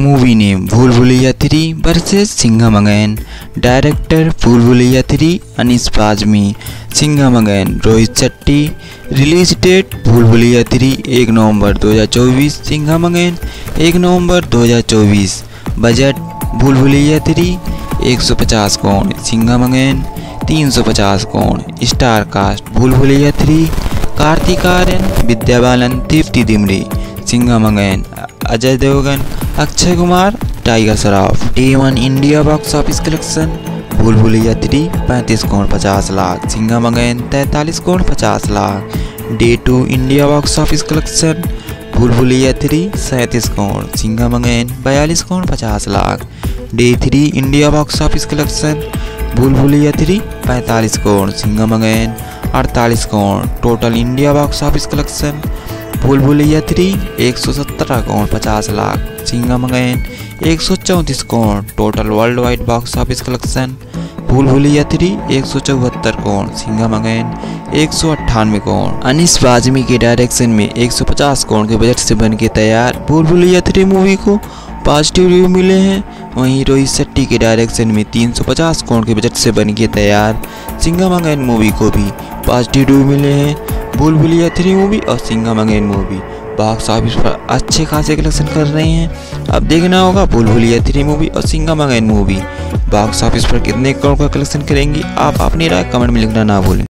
Movie name Bhool Bhulaiyaa 3 versus Singham again. Director Bhool Bhulaiyaa 3 Anees Bazmee. Singham again Rohit Shetty. Release date Bhool Bhulaiyaa 3 1 नवंबर 2024। Singham again 1 नवंबर 2024। Budget Bhool Bhulaiyaa 3 150 crore. Singham again 350 crore. Star cast Bhool Bhulaiyaa 3 Kartik Aaryan, Vidya Balan, Dipti Dimri. Singham again Ajay Devgn, Akshay Kumar, Tiger Shroff. Day 1 India box office collection Bhool Bhulaiyaa 3 35 crore 50 lakh. Singham again 43 crore 50 lakh. Day 2 India box office collection Bhool Bhulaiyaa 3 37 crore. Singham again 42 crore 50 lakh. Day 3 India box office collection Bhool Bhulaiyaa 3 45 crore. Singham again 48 crore. Total India box office collection Bhool Bhulaiyaa 3 117 crore 50 lakh. Singham again 134 crore. Total world wide box office collection Bhool Bhulaiyaa 3 174 crore. Singham again 198 crore. Anees Bazmee के direction में 150 करोड़ के budget से बन के तैयार Bhool Bhulaiyaa 3 movie को positive review मिले हैं। वहीं रोहित शेट्टी के डायरेक्शन में 350 करोड़ के बजट से बन के तैयार सिंघम अगेन मूवी को भी पॉजिटिव रिव्यू मिले हैं। भूल भुलैया 3 मूवी और Singham again movie box office पर अच्छे खासे कलेक्शन कर रहे हैं। अब देखना होगा भूल भुलैया 3 मूवी और Singham again movie box office पर कितने करोड़ का कलेक्शन करेंगी। आप अपनी राय कमेंट में लिखना ना भूलें।